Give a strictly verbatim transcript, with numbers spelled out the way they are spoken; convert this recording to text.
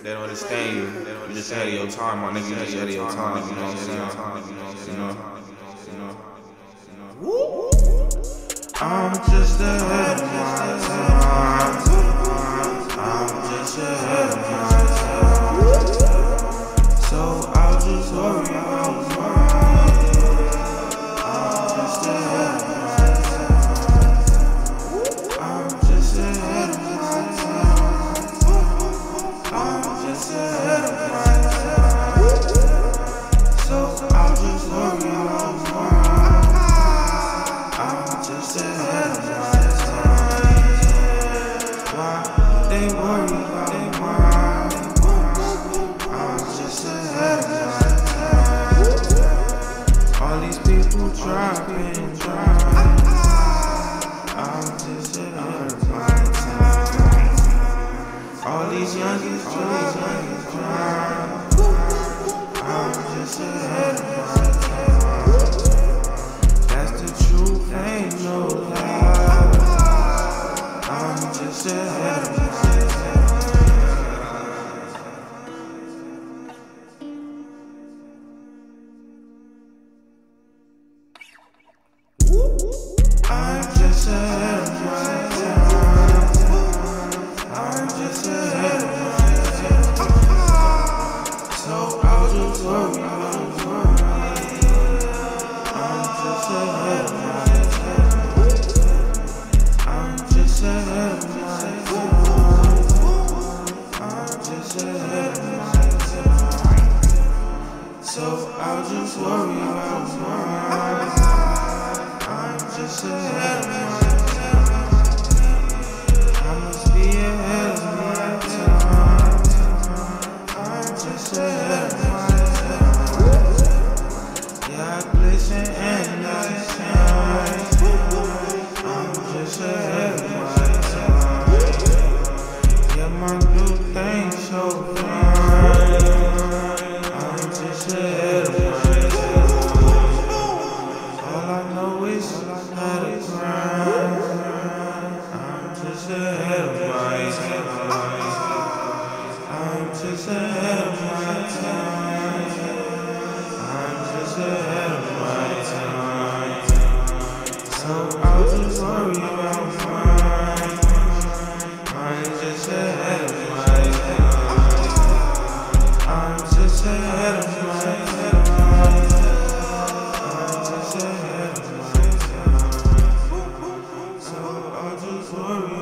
they don't understand you. You just ahead of your time, my nigga. You just ahead of your time, you know what I'm saying? You know, you know, you know. I'm just ahead of my time. I'm just ahead of my time. So I'll just worry about mine. I'm just ahead of my time. I'm just ahead of my time. I'm just ahead of my time. So I'll just worry about mine. I'm just ahead of my time. Why they worry about mine? I'm just ahead of my time. All these people dropping, dropping. I'm just ahead of my time. All these youngins dropping, dropping. I'm just ahead of my time. That's the truth, ain't no lie. I'm just ahead of my time. I'm just ahead of my time. I'm just ahead of my time. So I'll just worry about mine. I'm just ahead of my time. I'm just ahead of my time. I'm just ahead of my time. So I'll just worry about mine. I'm just ahead of my time. I must be ahead of my time. I'm just ahead of my time. Yeah, I glisten and I shine. I'm just ahead of my time. Yeah, my blue thing so fine. I'm just ahead of my time. All I know is how to grind. I'm just ahead of my time. I'm just ahead of my time. I'm just ahead of my time. So I'll just worry about mine. I'm just ahead of my time. I'm just ahead of my time. I'm just ahead of my time. So I'll just worry